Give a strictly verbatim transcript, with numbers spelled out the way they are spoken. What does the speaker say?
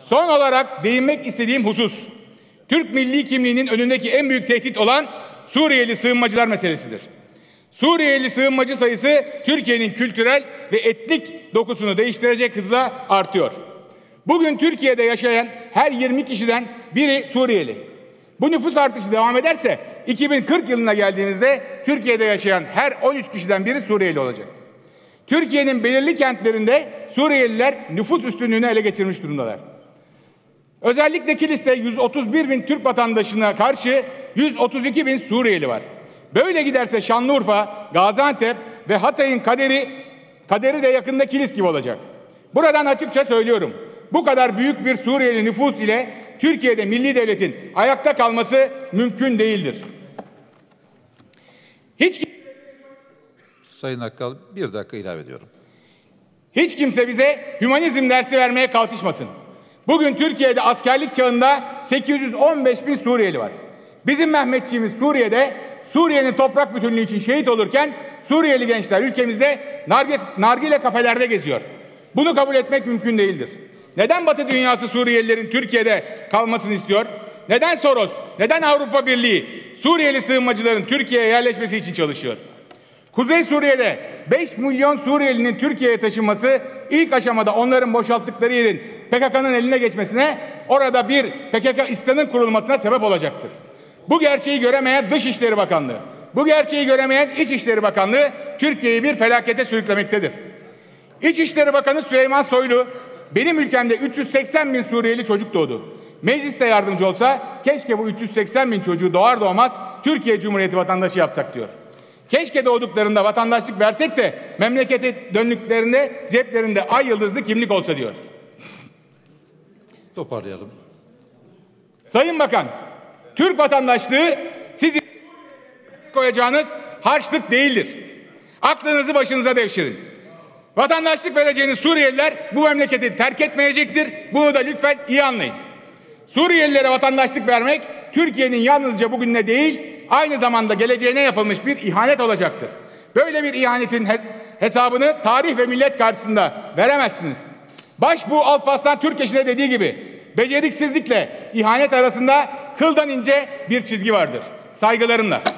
Son olarak değinmek istediğim husus, Türk milli kimliğinin önündeki en büyük tehdit olan Suriyeli sığınmacılar meselesidir. Suriyeli sığınmacı sayısı Türkiye'nin kültürel ve etnik dokusunu değiştirecek hızla artıyor. Bugün Türkiye'de yaşayan her yirmi kişiden biri Suriyeli. Bu nüfus artışı devam ederse iki bin kırk yılına geldiğimizde Türkiye'de yaşayan her on üç kişiden biri Suriyeli olacak. Türkiye'nin belirli kentlerinde Suriyeliler nüfus üstünlüğünü ele geçirmiş durumdalar. Özellikle Kilis'te yüz otuz bir bin Türk vatandaşına karşı yüz otuz iki bin Suriyeli var. Böyle giderse Şanlıurfa, Gaziantep ve Hatay'ın kaderi, kaderi de yakında Kilis gibi olacak. Buradan açıkça söylüyorum. Bu kadar büyük bir Suriyeli nüfus ile Türkiye'de milli devletin ayakta kalması mümkün değildir. Hiç Sayın Hakkal, bir dakika ilave ediyorum. Hiç kimse bize hümanizm dersi vermeye kalkışmasın. Bugün Türkiye'de askerlik çağında sekiz yüz on beş bin Suriyeli var. Bizim Mehmetçiğimiz Suriye'de Suriye'nin toprak bütünlüğü için şehit olurken Suriyeli gençler ülkemizde nargile, nargile kafelerde geziyor. Bunu kabul etmek mümkün değildir. Neden Batı dünyası Suriyelilerin Türkiye'de kalmasını istiyor? Neden Soros, neden Avrupa Birliği Suriyeli sığınmacıların Türkiye'ye yerleşmesi için çalışıyor? Kuzey Suriye'de beş milyon Suriyelinin Türkiye'ye taşınması ilk aşamada onların boşalttıkları yerin P K K'nın eline geçmesine, orada bir P K K İSTA'nın kurulmasına sebep olacaktır. Bu gerçeği göremeyen Dışişleri Bakanlığı, bu gerçeği göremeyen İçişleri Bakanlığı Türkiye'yi bir felakete sürüklemektedir. İçişleri Bakanı Süleyman Soylu, benim ülkemde üç yüz seksen bin Suriyeli çocuk doğdu. Mecliste yardımcı olsa keşke bu üç yüz seksen bin çocuğu doğar doğmaz Türkiye Cumhuriyeti vatandaşı yapsak diyor. Keşke doğduklarında vatandaşlık versek de memlekete döndüklerinde ceplerinde ay yıldızlı kimlik olsa diyor. Toparlayalım. Sayın Bakan, Türk vatandaşlığı sizin koyacağınız harçlık değildir. Aklınızı başınıza devşirin. Vatandaşlık vereceğiniz Suriyeliler bu memleketi terk etmeyecektir. Bunu da lütfen iyi anlayın. Suriyelilere vatandaşlık vermek Türkiye'nin yalnızca bugününe değil, aynı zamanda geleceğine yapılmış bir ihanet olacaktır. Böyle bir ihanetin he hesabını tarih ve millet karşısında veremezsiniz. Başbuğ Alparslan Türkeş'in dediği gibi beceriksizlikle ihanet arasında kıldan ince bir çizgi vardır. Saygılarımla.